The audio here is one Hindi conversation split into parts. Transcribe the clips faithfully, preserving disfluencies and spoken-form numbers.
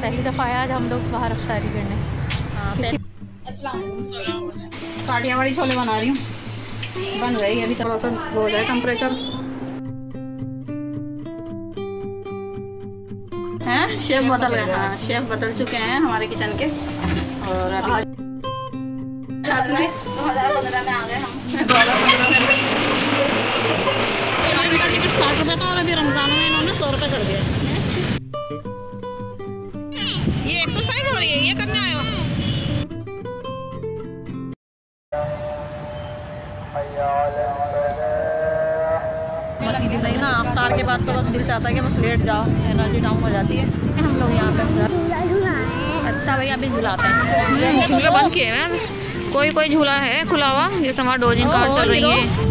पहली दफ़ा आया आज हम लोग बाहर अफ्तारी करने। हाँ, किसी काठियावाड़ी छोले बना रही हूँ, बन रही है अभी, थोड़ा सा हो जाए टेम्परेचर। हैं शेफ बदल गए, हाँ शेफ बदल चुके हैं हमारे किचन के। और अभी दो हज़ार पंद्रह में आ गए हम। दो हज़ार पंद्रह में इनका टिकट साठ रुपये था और अभी रमज़ान में इन्होंने सौ रुपये कर दिया। ये एक्सरसाइज हो रही है, ये करने आए हो? मसीदी नहीं ना, अफ्तार के बाद तो बस दिल चाहता है कि बस लेट जाओ, एनर्जी डाउन हो जाती है। हम लोग यहाँ पे अच्छा भैया अभी झुलाते हैं, झूले बंद किए हैं। कोई कोई झूला है खुला हुआ, जैसे हमारा डोजिंग कार चल रही है।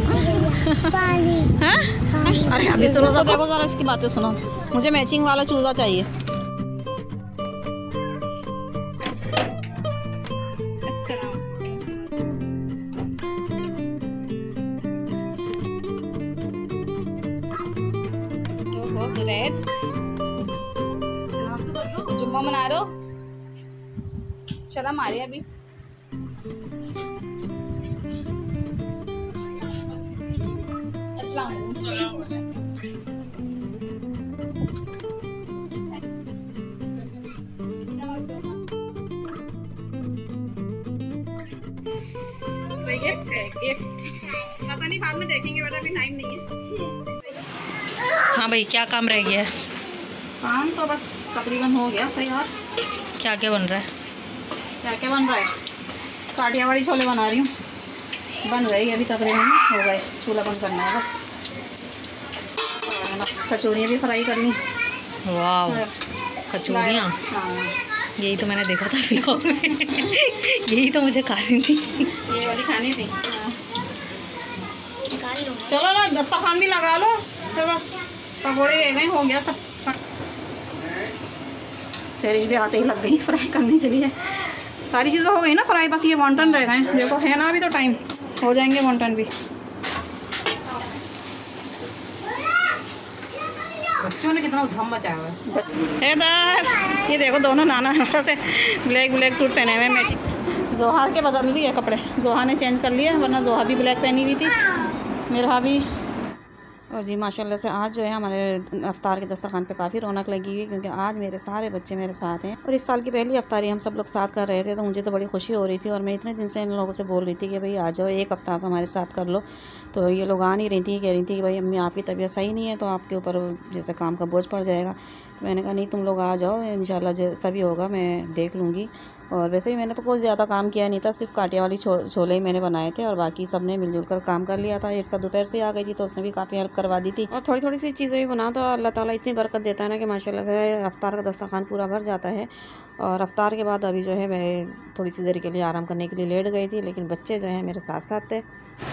अरे अभी सुनो तो देखो जरा इसकी बातें सुनो। मुझे मैचिंग वाला चूजा चाहिए। जुम्मा मना रहे हो? शर्म आ रही है अभी। अस्सलाम गिफ्ट है, गिफ्ट पता नहीं, बाद में देखेंगे बेटा, अभी टाइम नहीं है। हाँ भाई क्या काम रह गया है? काम तो बस तकरीबन हो गया तैयार। क्या क्या बन रहा है? क्या क्या बन रहा है? काठियावाड़ी छोले बना रही हूँ, बन रही है अभी, तकरीबन हो गए। चूल्हा बंद करना है बस। कचौरियाँ भी फ्राई करनी। वाह कचौरियाँ, हाँ यही तो मैंने देखा था व्लॉग में। यही तो मुझे खानी थी, ये वाली खानी थी। चलो ना दस्तरखान भी लगा लो, फिर बस पकौड़े रह गए, हो गया सब। चेरी भी आते ही लग गई फ्राई करने के लिए। सारी चीज़ें हो गई ना फ्राई, बस ये वॉन्टन रह गए। देखो है ना, अभी तो टाइम हो जाएंगे वॉन्टन भी। बच्चों ने कितना धम मचाया हुआ है। इधर ये देखो दोनों नाना से ब्लैक ब्लैक सूट पहने हुए। मैचिंग जोहा के बदल दिए कपड़े, जोहा ने चेंज कर लिए, वरना जोहा भी ब्लैक पहनी हुई थी, मेरे भाभी। और जी माशाल्लाह से आज जो है हमारे अफ्तार के दस्तरखान पे काफ़ी रौनक लगी हुई, क्योंकि आज मेरे सारे बच्चे मेरे साथ हैं। और इस साल की पहली अफ्तारी हम सब लोग साथ कर रहे थे, तो मुझे तो बड़ी खुशी हो रही थी। और मैं इतने दिन से इन लोगों से बोल रही थी कि भाई आ जाओ, एक अफ्तार तो हमारे साथ कर लो। तो ये लोग आ नहीं रही थी, कह रही थी कि भाई अम्मी आपकी तबीयत सही नहीं है, तो आपके ऊपर जैसे काम का बोझ पड़ जाएगा। तो मैंने कहा नहीं तुम लोग आ जाओ, इंशाल्लाह जो सभी होगा मैं देख लूँगी। और वैसे ही मैंने तो कुछ ज़्यादा काम किया नहीं था, सिर्फ काठियावाड़ी छो छोले ही मैंने बनाए थे, और बाकी सब ने मिलजुल कर काम कर लिया था। एक साथ दोपहर से आ गई थी, तो उसने भी काफ़ी हेल्प करवा दी थी। और थोड़ी थोड़ी सी चीज़ें भी बना, तो अल्लाह ताला इतनी बरकत देता है ना कि माशाल्लाह से अफ्तार का दस्तरखान पूरा भर जाता है। और अफ्तार के बाद अभी जो है मैं थोड़ी सी देर के लिए आराम करने के लिए लेट गई थी, लेकिन बच्चे जो हैं मेरे साथ साथ थे।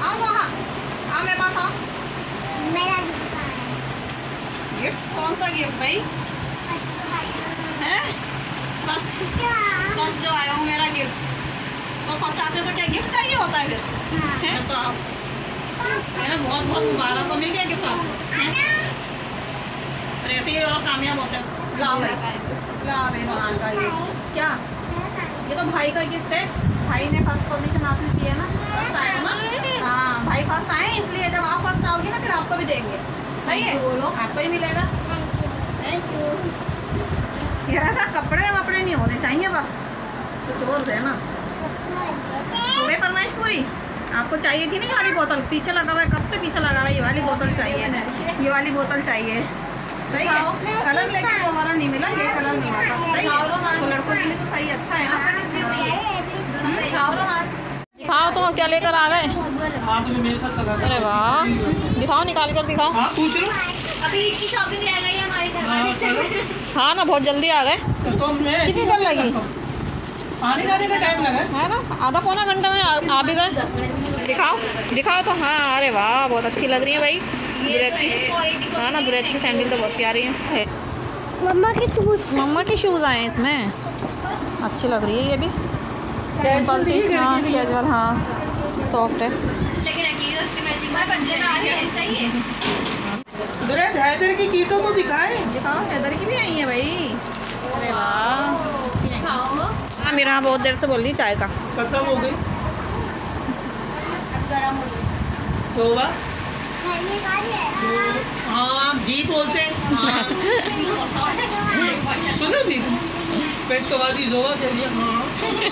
गिफ्ट कौन सा गिफ्ट भाई है? बस बस जो आया हूँ मेरा गिफ्ट। तो फर्स्ट आते तो क्या गिफ्ट चाहिए होता है फिर? हाँ। है तो आप है ना, बहुत बहुत मुबारक हो, मिल गया गिफ्ट आपको। और ऐसे ही और कामयाब होते हैं। लाओ लाओ मेहमान का ये क्या, ये तो भाई का गिफ्ट है। भाई ने फर्स्ट पोजीशन हासिल की है ना, फर्स्ट आया ना। हाँ भाई फर्स्ट आए, इसलिए जब आप फर्स्ट आओगे ना फिर आपको भी देंगे। सही है, बोलो आपको ही मिलेगा। Thank you. यार था कपड़े वपड़े नहीं होने चाहिए, बस कुछ और है ना। पूरे फरमाइश पूरी आपको चाहिए थी ना, ये वाली बोतल पीछे लगा हुआ है, कब से पीछे लगा हुआ है। ये वाली बोतल चाहिए, ये वाली बोतल चाहिए। सही है, कलर लेकिन वो वाला नहीं मिला, ये कलर नहीं आता। सही है, तो लड़कों के लिए तो सही अच्छा है ना। दिखाओ तो क्या लेकर आ गए। अरे वाह, दिखाओ निकाल कर दिखाओ। पूछ लो अभी इतनी शॉपिंग रह गई है हमारे घर। हाँ ना, बहुत जल्दी आ गए। कितनी देर लगी? आने जाने का टाइम लगा है ना, आधा पौना घंटा में आ, आ भी गए। दिखाओ दिखाओ तो। हाँ अरे वाह, बहुत अच्छी लग रही है भाई। हाँ ना, ब्रेड की सैंडल तो बहुत प्यारी है। मम्मा के शूज, मम्मा के शूज़ आए हैं इसमें, अच्छी लग रही है ये भी। सिंपल सी, हाँ कैजुअल, हाँ सॉफ्ट है। लेकिन इसके मैचिंग बार पंजे में आ गए। सही है। हैदर की कीटों तो दिखाए। दिखाओ, हैदर की भी आई है भाई। अरे वाह, मेरा हाँ बहुत देर से बोल रही चाय का। खत्म हो गई गरम हो गई। शोभा। हाँ जी बोलते हैं। हाँ। सुनो भी पेश के बाद ही जोवा कह दिया। हाँ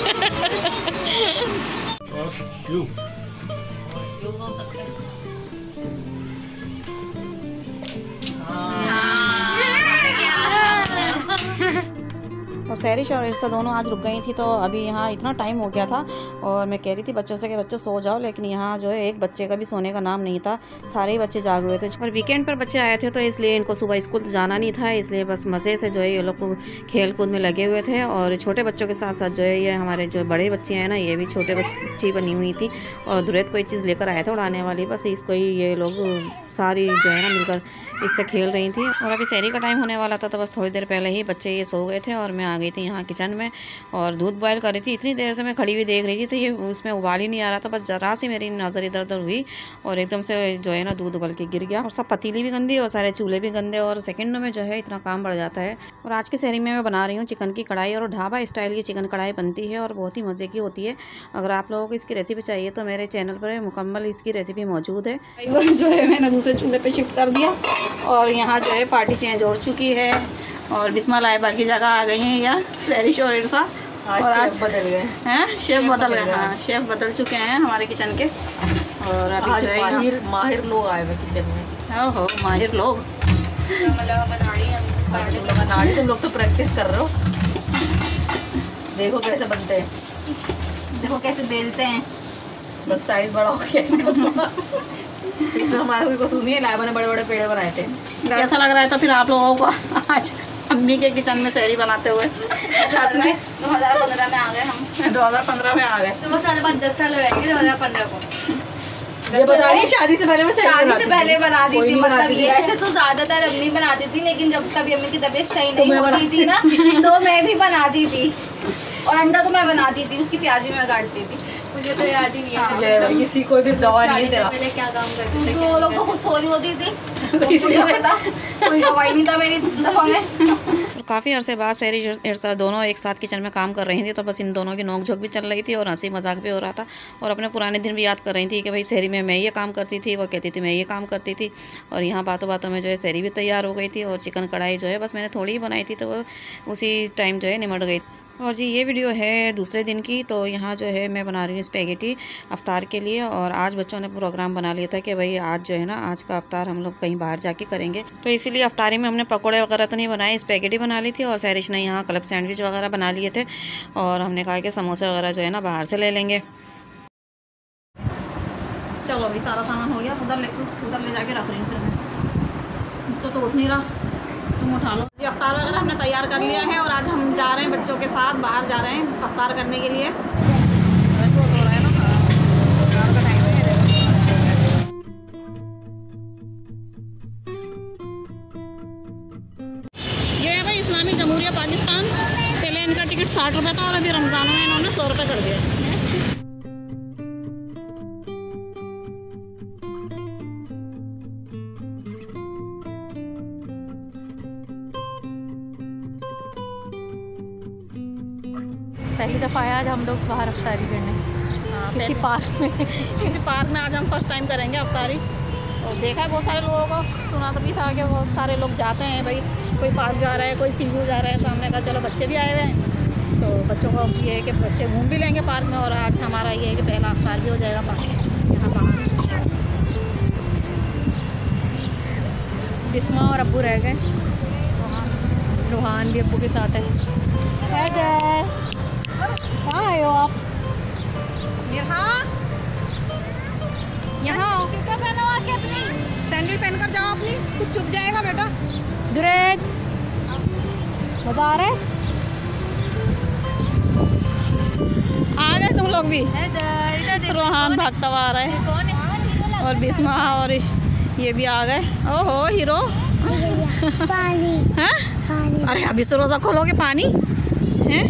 यू और सैरिश और इर्सा दोनों आज रुक गई थी, तो अभी यहाँ इतना टाइम हो गया था और मैं कह रही थी बच्चों से कि बच्चों सो जाओ, लेकिन यहाँ जो है एक बच्चे का भी सोने का नाम नहीं था, सारे ही बच्चे जाग हुए थे। और वीकेंड पर बच्चे आए थे तो इसलिए इनको सुबह स्कूल जाना नहीं था, इसलिए बस मज़े से जो है ये लोग खेल कूद में लगे हुए थे। और छोटे बच्चों के साथ साथ जो है ये हमारे जो बड़े बच्चे हैं ना, ये भी छोटे बच्ची बनी हुई थी और दुरैत कोई चीज़ लेकर आया था उड़ाने वाली, बस इसको ही ये लोग सारी जो है ना मिलकर इससे खेल रही थी। और अभी सहरी का टाइम होने वाला था, तो बस थोड़ी देर पहले ही बच्चे ये सो गए थे और मैं आ गई थी यहाँ किचन में और दूध बॉयल कर रही थी। इतनी देर से मैं खड़ी हुई देख रही थी तो ये उसमें उबाल ही नहीं आ रहा था, बस ज़रा सी मेरी नज़र इधर उधर हुई और एकदम से जो है ना दूध उबल के गिर गया। और सब पतीली भी गंदी और सारे चूल्हे भी गंदे और सेकंडों में जो है इतना काम बढ़ जाता है। और आज की सहरी में मैं बना रही हूँ चिकन की कढ़ाई, और ढाबा स्टाइल की चिकन कढ़ाई बनती है और बहुत ही मज़े की होती है। अगर आप लोगों को इसकी रेसिपी चाहिए तो मेरे चैनल पर मुकम्मल इसकी रेसिपी मौजूद है। जो है मैंने दूसरे चूल्हे पर शिफ्ट कर दिया और यहाँ जो है पार्टी चेंज हो चुकी है और बिस्मा लाइबा की जगह आ गई हैं या सैरिश और इर्सा। और आज बदल गए हैं, शेफ बदल गए। हाँ शेफ बदल चुके हैं हमारे किचन के। और अभी जो है माहिर माहिर लोग आए हुए किचन में। ओहो माहिर लोग बना रही। तुम लोग तो प्रैक्टिस कर रहे हो, देखो कैसे बनते हैं, देखो कैसे बेलते हैं, बस साइज बड़ा हो गया। तो हमारा कोई कसूर नहीं है, लाइबा ने बड़े बड़े पेड़ बनाए थे। कैसा लग रहा है तो फिर आप लोगों को आज अम्मी के किचन में सहरी बनाते हुए? दो हजार पंद्रह में आ गए हम। दो हजार पंद्रह में आ गए तो वो साल बाद दस साल हो जाएंगे दो हजार पंद्रह को। ये बता रही है शादी से पहले मैं शादी से पहले बना दी थी, मतलब ये ऐसे तो ज्यादातर अम्मी बनाती थी, लेकिन जब कभी अम्मी की तबीयत सही नहीं होती थी ना तो मैं भी बनाती थी। और अंडा तो मैं बनाती थी, उसकी प्याज भी मैं काटती थी। मुझे तो याद ही नहीं है किसी कोई भी दवा नहीं तेरा। पहले क्या काम करती थी, वो लोग तो खुद सो रही होती थी, मुझे पता कोई दवाई नहीं था मेरी दवा में। काफ़ी अरसे बाद सहरी इर्सा दोनों एक साथ किचन में काम कर रही थी, तो बस इन दोनों की नोक झोंक भी चल रही थी और हंसी मजाक भी हो रहा था और अपने पुराने दिन भी याद कर रही थी कि भाई सहरी में मैं ये काम करती थी, वो कहती थी मैं ये काम करती थी। और यहाँ बातों बातों में जो है सहरी भी तैयार हो गई थी और चिकन कढ़ाई जो है बस मैंने थोड़ी ही बनाई थी तो वो उसी टाइम जो है निमट गई। और जी ये वीडियो है दूसरे दिन की, तो यहाँ जो है मैं बना रही हूँ स्पैगेटी अफ्तार के लिए। और आज बच्चों ने प्रोग्राम बना लिया था कि भाई आज जो है ना आज का अफ्तार हम लोग कहीं बाहर जाके करेंगे, तो इसीलिए अफ्तारी में हमने पकौड़े वगैरह तो नहीं बनाए, स्पैगेटी बना ली थी। और सैरिश ने यहाँ क्लब सैंडविच वगैरह बना लिए थे और हमने कहा कि समोसे वगैरह जो है ना बाहर से ले लेंगे। चलो अभी सारा सामान हो गया, उधर ले उधर ले जाके रख रही हूँ, फिर मुझसे तो उठ नहीं रहा, तुम उठा लो। जी अफ्तार वगैरह हमने तैयार कर लिया है और आज हम जा रहे हैं बच्चों के साथ बाहर जा रहे हैं अफ्तार करने के लिए। ये है भाई इस्लामी जमहूरिया पाकिस्तान, पहले इनका टिकट साठ रुपये था और अभी रमज़ान में इन्होंने सौ रुपये कर दिया। पहली दफ़ा आया आज हम लोग बाहर अफ्तारी करने, हाँ, किसी पार्क में किसी पार्क में आज हम फर्स्ट टाइम करेंगे अफ्तारी। और देखा है बहुत सारे लोगों को, सुना तो भी था कि बहुत सारे लोग जाते हैं भाई, कोई पार्क जा रहा है कोई सी व्यू जा रहा है, तो हमने कहा चलो बच्चे भी आए हुए हैं तो बच्चों को ये है कि बच्चे घूम भी लेंगे पार्क में। और आज हमारा ये है कि पहला अफ्तार भी हो जाएगा पार्क यहाँ बाहर। बिस्मा और अब्बू रह गए, रूहान भी अब्बू के साथ है। कहाँ आए हो आप? यहाँ यहाँ क्या पहना हो आके अपनी सैंडल पहन कर जाओ अपनी, कुछ चुप जाएगा बेटा। दुरैत मज़ा आ रहा है? आ गए तुम लोग भी? रोहान भागता हुआ आ रहा है और बिस्मा और ये भी आ गए। ओहो हीरो पानी हैं? पानी अरे अभी से रोज़ा खोलोगे पानी हैं?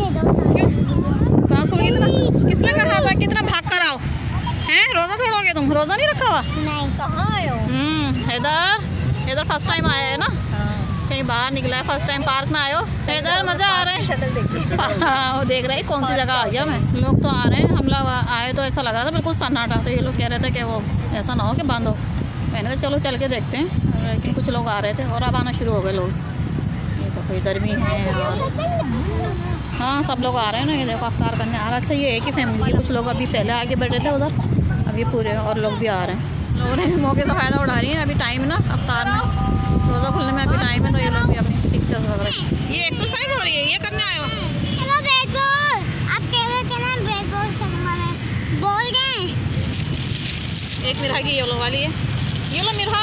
कितना किसने कहा था कितना भाग कर आओ हैं? रोज़ा तोड़ोगे तुम? रोज़ा नहीं रखा हुआ? नहीं कहाँ आए हो? हम्म इधर इधर फर्स्ट टाइम आया है ना, कहीं बाहर निकला है, फर्स्ट टाइम पार्क में आए हो। इधर मज़ा आ रहा है। शक्ल देखी। हाँ वो देख रहे हैं कौन सी जगह आ गया मैं। लोग तो आ रहे हैं, हम लोग आए तो ऐसा लग रहा था बिल्कुल सन्नाटा। तो ये लोग कह रहे थे कि वो ऐसा ना हो कि बंद हो। मैंने कहा चलो चल के देखते हैं, लेकिन कुछ लोग आ रहे थे और अब आना शुरू हो गए लोग। ये तो कोई इधर भी है और हाँ सब लोग आ रहे हैं ना। ये देखो अफ्तार करने आ रहा। अच्छा ये है कि फैमिली के कुछ लोग अभी पहले आगे बैठे थे उधर, अभी पूरे और लोग भी आ रहे हैं। लोगों ने मौके से फ़ायदा उठा रही हैं। अभी टाइम है ना अफ्तार में, रोज़ा खुलने में अभी टाइम है, तो ये लोग भी अपनी पिक्चर्स वगैरह। ये एक्सरसाइज हो रही है, ये करने आए हो? चलो बैट बॉल, आप कह रहे थे ना बैट बॉल खेलूंगा मैं, बोल गए। एक मिरहा की येलो वाली है, येलो मिरहा।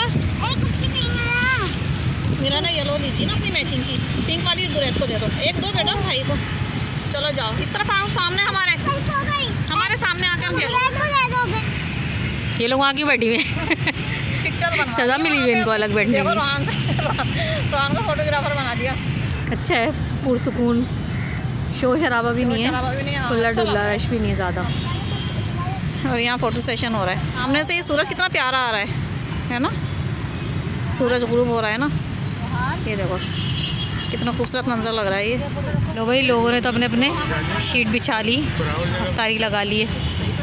मेरा ना येलो ली थी ना अपनी मैचिंग की, पिंक वाली दुरैत को दे दो, एक दो बेटा भाई को। चलो जाओ इस तरफ आओ, सामने हमारे हमारे सामने आकर के। ये लोग वहाँ की बैठी हुई पिक्चर सजा मिली हुई इनको अलग बैठने देखो की। रोहान से रोहान को फोटोग्राफर बना दिया। अच्छा है, पुरसुकून, शोर शराबा भी नहीं शराबा भी नहीं है, है, खुला अच्छा डुल्ला, रश भी नहीं है ज़्यादा। और यहाँ फ़ोटो सेशन हो रहा है। सामने से ये सूरज कितना प्यारा आ रहा है, है ना? सूरज गुरूब हो रहा है ना, ये देखो कितना खूबसूरत मंजर लग रहा है ये। लो भाई लोगों ने तो अपने अपने शीट बिछा ली, अफ्तारी लगा ली है।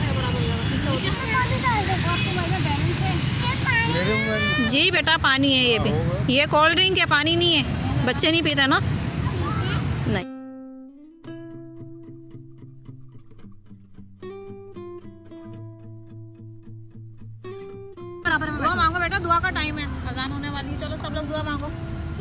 जी बेटा पानी है, ये भी ये कोल्ड ड्रिंक है, पानी नहीं है। बच्चे नहीं पीते ना? नहीं। दुआ मांगो बेटा, दुआ का टाइम है, अजान होने वाली है। चलो सब लोग दुआ मांगो।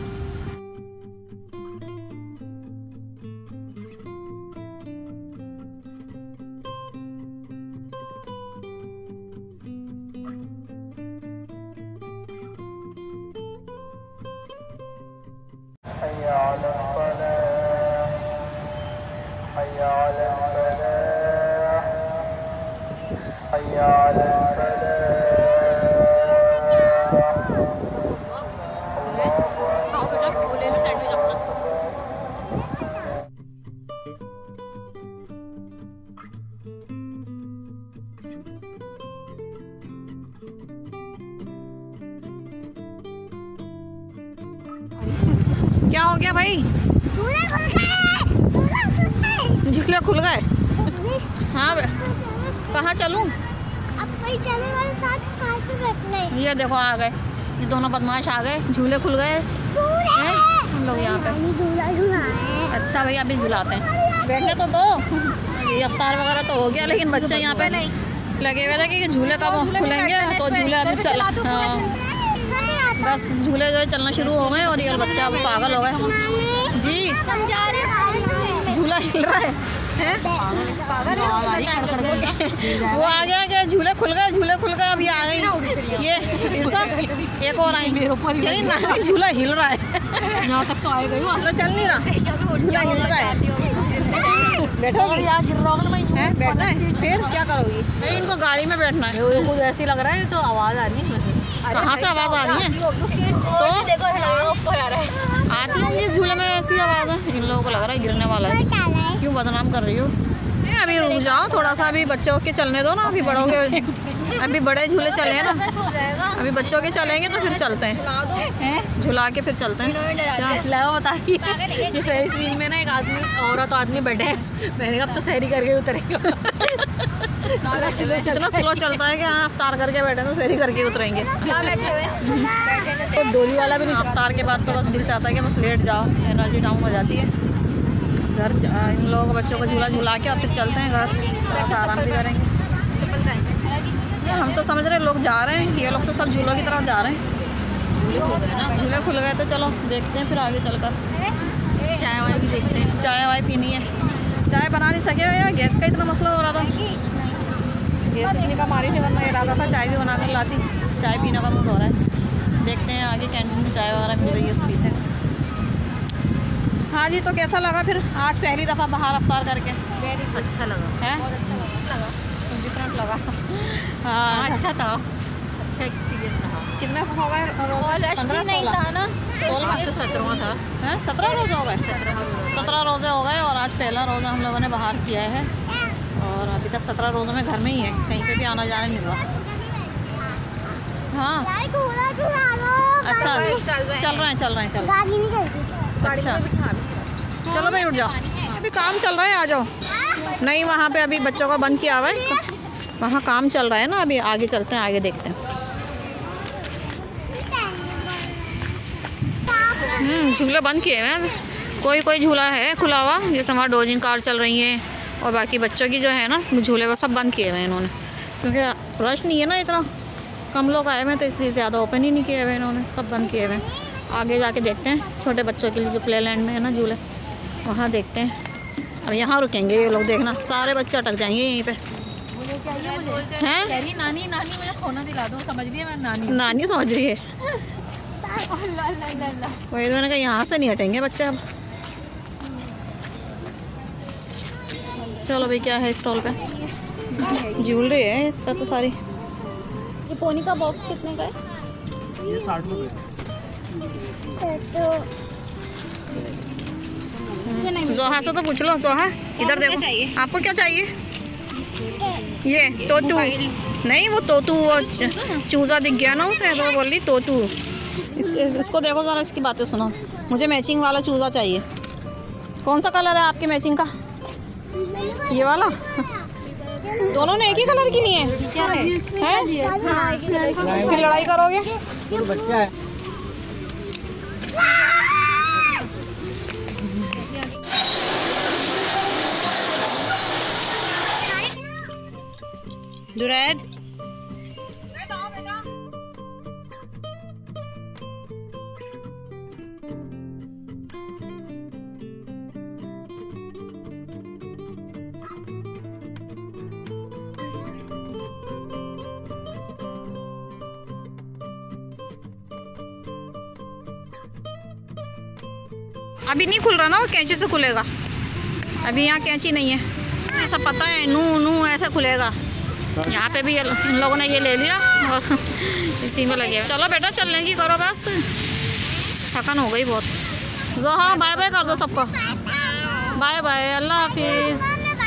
क्या हो गया भाई? झूले खुल गए, झूले खुल गए। झूले खुल गए? हाँ कहाँ चलूँ? अब कहीं चले वाले साथ कार पे बैठने। ये देखो आ गए, ये दोनों बदमाश आ गए। झूले खुल गए हैं हम लोग यहाँ पे। झूला झूला अच्छा भैया अभी झुलाते हैं, बैठने तो दो। ये अफ्तार वगैरह तो हो गया, लेकिन बच्चे यहाँ पे लगे हुए थे कि झूले कब खुलेंगे, तो झूले अभी चल हाँ बस झूले जो चलना शुरू हो गए और ये बच्चा अब पागल हो गए जी। हम जा रहे हैं, झूला हिल रहा है, है? वो आ गया कि झूले खुल गए, झूले खुल गए। अभी आ गई ये इरसा, एक और आई मेरे ऊपर। यानी ना झूला हिल रहा है, यहाँ तक तो आ गई, वो चल नहीं रहा, झूला हिल रहा है। बैठो यार, गिर रहा हूँ मैं, बैठना है फिर क्या करोगी? नहीं इनको गाड़ी में बैठना है। खुद ऐसी लग रहा है तो आवाज़ आ रही है। कहाँ से आवाज़ आ रही है? तो देखो ऊपर आ रहा है। आती होंगी इस झूले में, ऐसी आवाज़ है। इन लोगों को लग रहा है गिरने वाला है, क्यों बदनाम कर रही हो? नहीं अभी रुक जाओ थोड़ा सा, अभी बच्चों के चलने दो ना, अभी बड़ों के अभी बड़े झूले चले हैं ना, अभी बच्चों के चलेंगे तो फिर चलते हैं, झुला के फिर चलते हैं। लाओ बता रही है, ये फेरिस व्हील में ना एक आदमी औरत आदमी बैठे हैं। मैंने कहा अब तो सहरी करके उतरेंगे। इतना स्लो चलता है कि हाँ अफ्तार करके बैठे तो सहरी करके उतरेंगे। तो डोली वाला भी नहीं। अफ्तार के बाद तो बस दिल चाहता है कि बस लेट जाओ, एनर्जी डाउन हो जाती है। घर इन लोगों को बच्चों को झूला झुला के और फिर चलते हैं घर, थोड़ा सा आराम भी करेंगे। हम तो समझ रहे लोग जा रहे हैं, ये लोग तो सब झूलों की तरफ जा रहे हैं। झूले खुल गए तो चलो देखते हैं फिर आगे चलकर। चाय वाय भी देखते हैं। चाय वाय पीनी है, चाय बना नहीं सके यार, गैस का इतना मसला हो रहा था। गैस इतनी कम आ रही थी, वरना इरादा था चाय भी बना कर लाती। चाय पीने का मूड हो रहा है, देखते हैं आगे कैंटीन में चाय वगैरह मिल रही है तो पीते हैं। हाँ जी, तो कैसा लगा फिर आज पहली दफ़ा बाहर अफ्तार करके? अच्छा लगा है, बहुत अच्छा लगा डिफरेंट लगा। हाँ अच्छा था, अच्छा एक्सपीरियंस रहा। कितने हो गए? और रश भी नहीं था ना, सोलह तो सत्रह था। हैं सत्रह रोज़े हो गए, सत्रह रोज़े हो गए और आज पहला रोज़ा हम लोगों ने बाहर किया है। और अभी तक सत्रह रोज़ों में घर में ही है, कहीं पे भी आना जाना नहीं हुआ। हाँ अच्छा चल रहे हैं चल रहे हैं चल रहे हैं गाड़ी नहीं करती। अच्छा चलो भाई उठ जाओ, अभी काम चल रहा है, आ जाओ। नहीं वहाँ पे अभी बच्चों का बंद किया हुआ है, वहाँ काम चल रहा है ना, अभी आगे चलते हैं, आगे देखते हैं। हम्म झूले बंद किए हुए हैं, कोई कोई झूला है खुला हुआ, जैसे हमारा डोजिंग कार चल रही है, और बाकी बच्चों की जो है ना झूले वो सब बंद किए हुए हैं इन्होंने, क्योंकि रश नहीं है ना इतना, कम लोग आए हुए हैं तो इसलिए ज़्यादा ओपन ही नहीं किए हुए इन्होंने, सब बंद किए हुए हैं। आगे जाके देखते हैं छोटे बच्चों के लिए जो प्ले लैंड में है ना झूले, वहाँ देखते हैं। अब यहाँ रुकेंगे ये लोग, देखना सारे बच्चे अटक जाएंगे यहीं पे। हैं नानी नानी मुझे खाना दिला दो, समझ रही है मैं नानी नानी समझ रही है। वही तो मैंने कहा यहाँ से नहीं हटेंगे बच्चे अब। चलो भाई क्या है स्टॉल पे, ज्वेलरी है इस पर तो सारी। ये पोनी का बॉक्स कितने का है? ये साठ रुपये। जोहा से तो पूछ लो, जोहा इधर क्या देखो, चाहिए? आपको क्या चाहिए? ये तोतू नहीं, वो तोतू वो चूजा दिख गया ना उसे, तो वो बोल रही तोतू। इस, इसको देखो ज़रा, इसकी बातें सुनो। मुझे मैचिंग वाला चूजा चाहिए। कौन सा कलर है आपके मैचिंग का? ये वाला। दोनों ने एक ही कलर की नहीं है, हैं? हाँ, एक ही कलर की। फिर लड़ाई करोगे? तो बच्चा है। जुरैद अभी नहीं खुल रहा ना, वो कैंची से खुलेगा। अभी यहाँ कैंची नहीं है, ऐसा पता है, नू नू ऐसा खुलेगा। यहाँ पे भी इन लोगों ने ये ले लिया और इसी में लगे। चलो बेटा चलने की करो बस, थकान हो गई बहुत। जोहा बाय बाय कर दो सबको, बाय बाय, अल्लाह हाफिज़,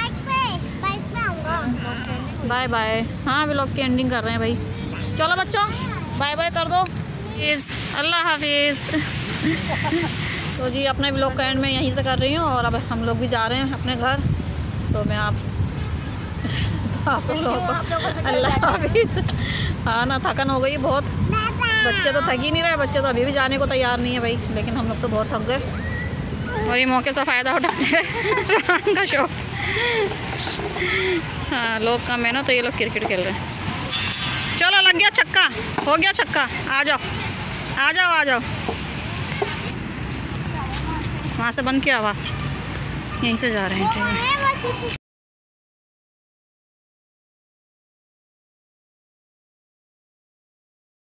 बाय बाय। हाँ व्लॉग की एंडिंग कर रहे हैं भाई। चलो बच्चों बाय बाय कर दो, प्लीज़, अल्लाह हाफिज़। तो जी अपने व्लॉग का एंड मैं यहीं से कर रही हूँ, और अब हम लोग भी जा रहे हैं अपने घर। तो मैं आप आप सब लोगों को अल्लाह हाफिज़। हाँ ना, थकन हो गई बहुत, बच्चे तो थक ही नहीं रहे, बच्चे तो अभी भी जाने को तैयार नहीं है भाई, लेकिन हम लोग तो बहुत थक गए और ये मौके से फ़ायदा उठाते हैं रान का शो। हाँ लोग कम है ना, तो ये लोग क्रिकेट खेल रहे हैं। चलो लग गया छक्का, हो गया छक्का, आ जाओ आ जाओ आ जाओ। वहाँ से बंद किया हुआ, यहीं से जा रहे हैं ट्रेन में।